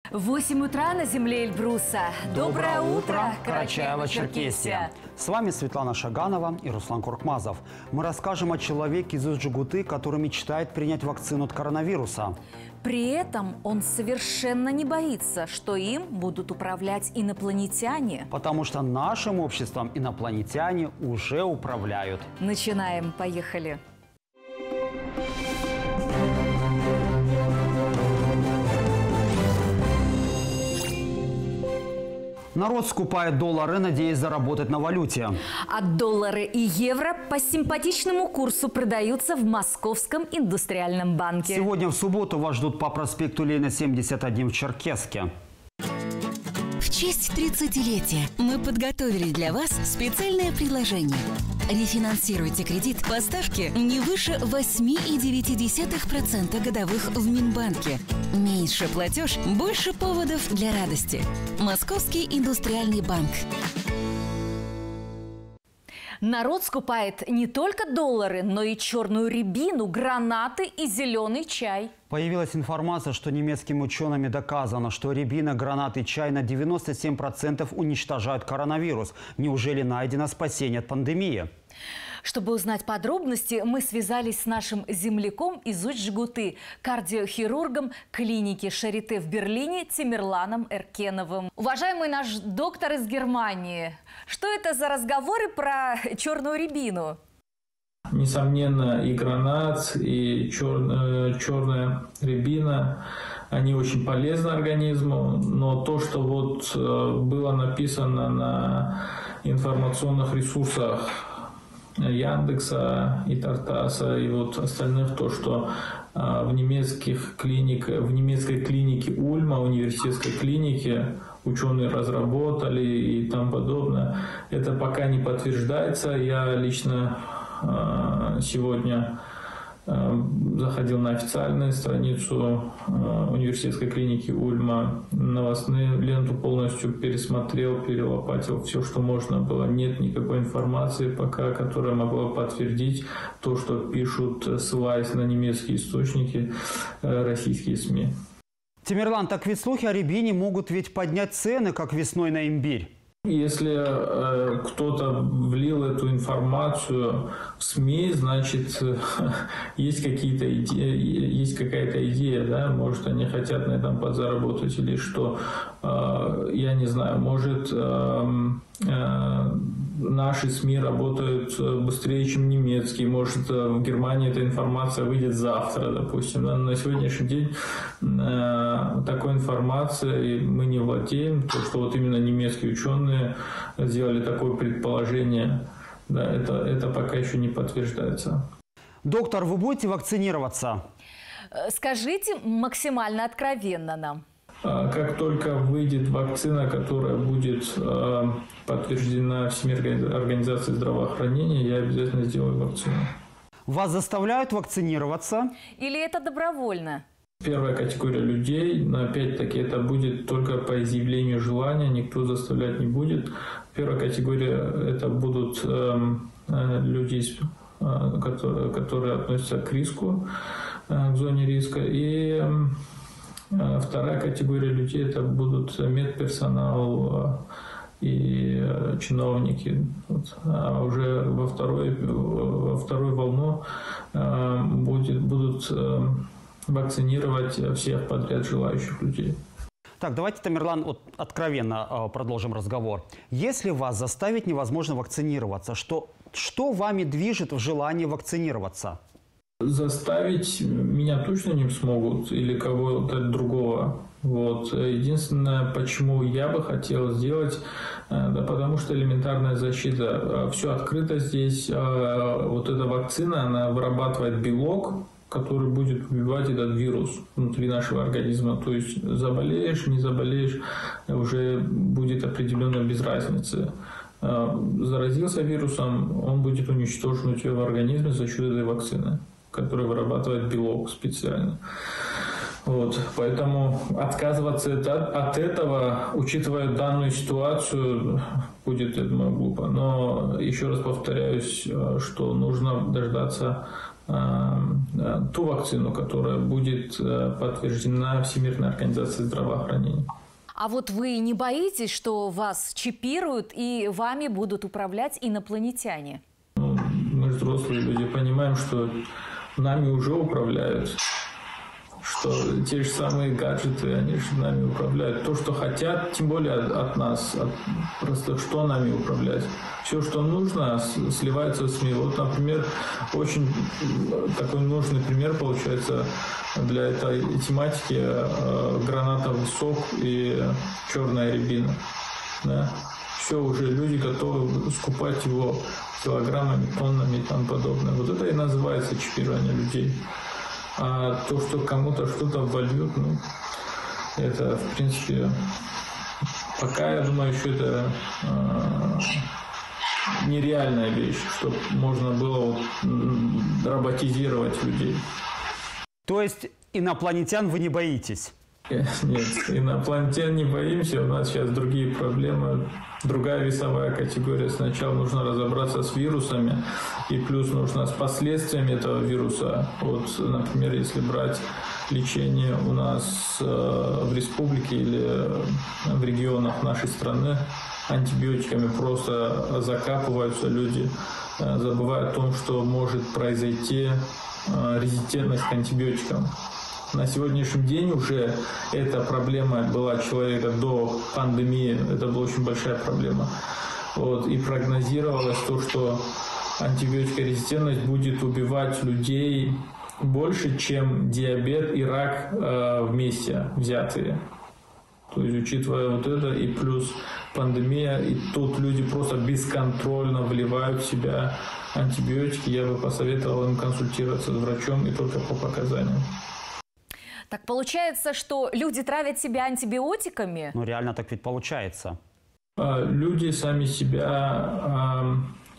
8 утра на земле Эльбруса. Доброе утро, Карачаево-Черкесия. С вами Светлана Шаганова и Руслан Куркмазов. Мы расскажем о человеке из Усть-Джегуты, который мечтает принять вакцину от коронавируса. При этом он совершенно не боится, что им будут управлять инопланетяне. Потому что нашим обществом инопланетяне уже управляют. Начинаем. Поехали. Народ скупает доллары, надеясь заработать на валюте. А доллары и евро по симпатичному курсу продаются в Московском индустриальном банке. Сегодня в субботу вас ждут по проспекту Ленина, 71 в Черкесске. В честь 30-летия мы подготовили для вас специальное предложение. Рефинансируйте кредит по ставке не выше 8,9% годовых в Минбанке. Меньше платеж, больше поводов для радости. Московский индустриальный банк. Народ скупает не только доллары, но и черную рябину, гранаты и зеленый чай. Появилась информация, что немецкими учеными доказано, что рябина, гранаты и чай на 97% уничтожают коронавирус. Неужели найдено спасение от пандемии? Чтобы узнать подробности, мы связались с нашим земляком из Усть-Джегуты, кардиохирургом клиники Шарите в Берлине Тимирланом Эркеновым. Уважаемый наш доктор из Германии, что это за разговоры про черную рябину? Несомненно, и гранат, и черная рябина, они очень полезны организму, но то, что вот было написано на информационных ресурсах Яндекса и Тартаса и вот остальных, то, что в немецкой клинике Ульма, университетской клинике, ученые разработали и тому подобное, это пока не подтверждается. Я лично сегодня заходил на официальную страницу университетской клиники Ульма, новостную ленту полностью пересмотрел, перелопатил все, что можно было. Нет никакой информации пока, которая могла подтвердить то, что пишут, ссылаясь на немецкие источники, российские СМИ. Тимирлан, так ведь слухи о рябине могут ведь поднять цены, как весной на имбирь. Если кто-то влил эту информацию в СМИ, значит, есть какая-то идея, да? Может, они хотят на этом подзаработать или что, я не знаю, может, наши СМИ работают быстрее, чем немецкие, может, в Германии эта информация выйдет завтра, допустим. На сегодняшний день такой информации мы не владеем, то, что вот именно немецкие ученые сделали такое предположение, да, это пока еще не подтверждается. Доктор, вы будете вакцинироваться? Скажите максимально откровенно нам. Как только выйдет вакцина, которая будет подтверждена Всемирной организацией здравоохранения, я обязательно сделаю вакцину. Вас заставляют вакцинироваться? Или это добровольно? Первая категория людей, но опять-таки это будет только по изъявлению желания, никто заставлять не будет. Первая категория это будут люди, которые относятся к риску, к зоне риска. И вторая категория людей это будут медперсонал и чиновники. А уже во вторую волну будут вакцинировать всех подряд желающих людей. Так, давайте, Тимирлан, вот откровенно продолжим разговор. Если вас заставить невозможно вакцинироваться, что вами движет в желании вакцинироваться? Заставить меня точно не смогут или кого-то другого. Вот. Единственное, почему я бы хотел сделать, да потому что элементарная защита. Все открыто здесь. Вот эта вакцина, она вырабатывает белок, который будет убивать этот вирус внутри нашего организма. То есть заболеешь, не заболеешь, уже будет определенно без разницы. Заразился вирусом, он будет уничтожен у тебя в организме за счет этой вакцины, которая вырабатывает белок специально. Вот, поэтому отказываться от этого, учитывая данную ситуацию, будет, я думаю, глупо. Но еще раз повторяюсь, что нужно дождаться ту вакцину, которая будет подтверждена Всемирной организацией здравоохранения. А вот вы не боитесь, что вас чипируют и вами будут управлять инопланетяне? Мы взрослые люди понимаем, что нами уже управляют. Что те же самые гаджеты, они же нами управляют. То, что хотят, тем более от нас, просто что нами управлять. Все, что нужно, сливается в СМИ. Вот, например, очень такой нужный пример получается для этой тематики гранатовый сок и черная рябина. Да? Все, уже люди готовы скупать его килограммами, тоннами и тому подобное. Вот это и называется чипирование людей. А то, что кому-то что-то вольют, ну, это, в принципе, пока, я думаю, еще это нереальная вещь, чтобы можно было роботизировать людей. То есть инопланетян вы не боитесь? Нет, инопланетян не боимся, у нас сейчас другие проблемы, другая весовая категория. Сначала нужно разобраться с вирусами, и плюс нужно с последствиями этого вируса. Вот, например, если брать лечение у нас в республике или в регионах нашей страны, антибиотиками просто закапываются люди, забывая о том, что может произойти резистентность к антибиотикам. На сегодняшний день уже эта проблема была человека до пандемии, это была очень большая проблема. Вот, и прогнозировалось то, что антибиотикорезистентность будет убивать людей больше, чем диабет и рак вместе взятые. То есть, учитывая вот это и плюс пандемия, и тут люди просто бесконтрольно вливают в себя антибиотики, я бы посоветовал им консультироваться с врачом и только по показаниям. Так получается, что люди травят себя антибиотиками? Ну, реально так ведь получается. Люди сами себя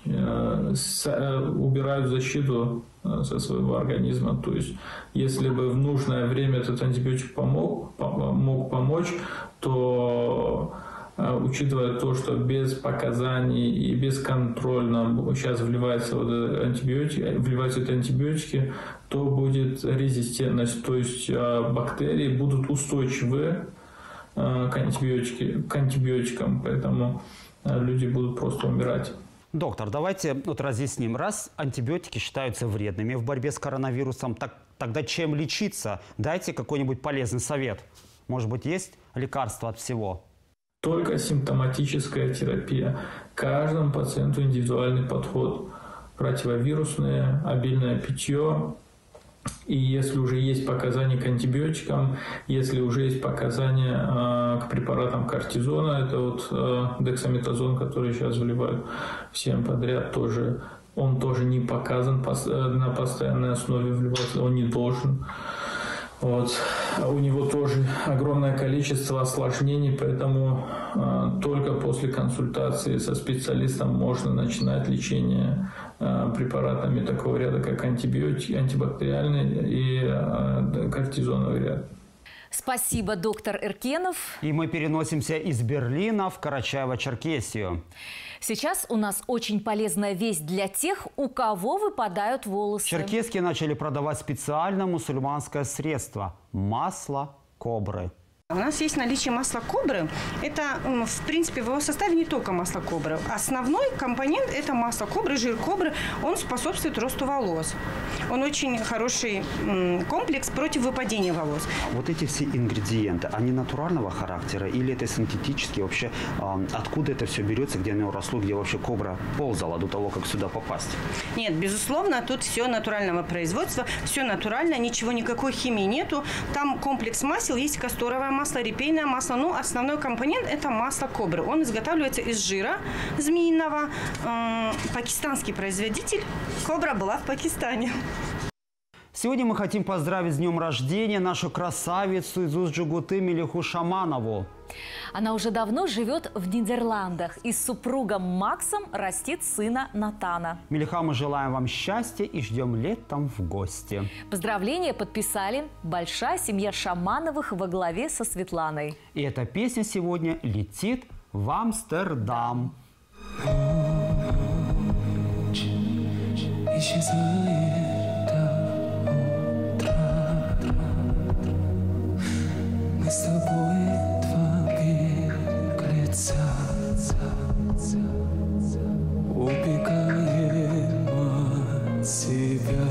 убирают защиту со своего организма. То есть, если бы в нужное время этот антибиотик мог помочь, то, учитывая то, что без показаний и бесконтрольно сейчас вливаются эти антибиотики, то будет резистентность, то есть бактерии будут устойчивы к антибиотикам, поэтому люди будут просто умирать. Доктор, давайте вот разъясним. Раз антибиотики считаются вредными в борьбе с коронавирусом, тогда чем лечиться? Дайте какой-нибудь полезный совет. Может быть, есть лекарство от всего? Только симптоматическая терапия. Каждому пациенту индивидуальный подход. Противовирусное, обильное питье. И если уже есть показания к антибиотикам, если уже есть показания к препаратам кортизона, это вот дексаметазон, который сейчас вливают всем подряд, тоже, он тоже не показан на постоянной основе вливаться, он не должен. Вот. У него тоже огромное количество осложнений, поэтому только после консультации со специалистом можно начинать лечение препаратами такого ряда, как антибиотики, антибактериальный и кортизоновый ряд. Спасибо, доктор Эркенов. И мы переносимся из Берлина в Карачаево-Черкесию. Сейчас у нас очень полезная весть для тех, у кого выпадают волосы. В Черкеске начали продавать специальное мусульманское средство – масло кобры. У нас есть наличие масла кобры. Это, в принципе, в его составе не только масло кобры. Основной компонент – это масло кобры, жир кобры. Он способствует росту волос. Он очень хороший комплекс против выпадения волос. Вот эти все ингредиенты, они натурального характера или это синтетические? Вообще, откуда это все берется, где оно росло, где вообще кобра ползала до того, как сюда попасть? Нет, безусловно, тут все натурального производства, все натурально, ничего, никакой химии нету. Там комплекс масел, есть касторовое масло, репейное масло. Ну, основной компонент – это масло кобры. Он изготавливается из жира змеиного. Пакистанский производитель. Кобра была в Пакистане. Сегодня мы хотим поздравить с днем рождения нашу красавицу из Усть-Джугуты Мелиху Шаманову. Она уже давно живет в Нидерландах и с супругом Максом растит сына Натана. Мелиха, мы желаем вам счастья и ждем летом в гости. Поздравления подписали большая семья Шамановых во главе со Светланой. И эта песня сегодня летит в Амстердам. Мы с тобой два беглеца, убегаем от себя.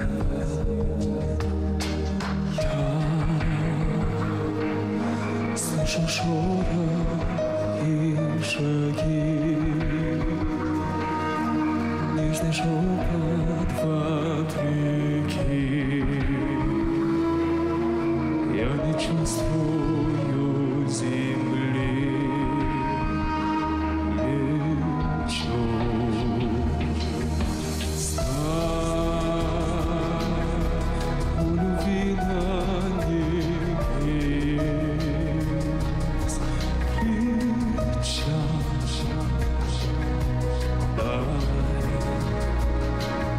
Я слышу шорох и шаги, нежный шепот вопреки. Я не чувствую земли, лечу. У любви на небес кричат, дай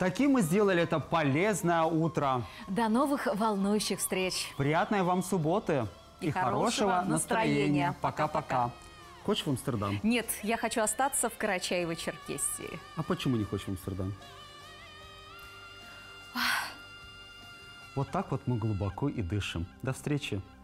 Таким мы сделали это полезное утро. До новых волнующих встреч. Приятной вам субботы И хорошего настроения. Пока-пока. Хочешь в Амстердам? Нет, я хочу остаться в Карачаево-Черкесии. А почему не хочешь в Амстердам? Вот так вот мы глубоко и дышим. До встречи.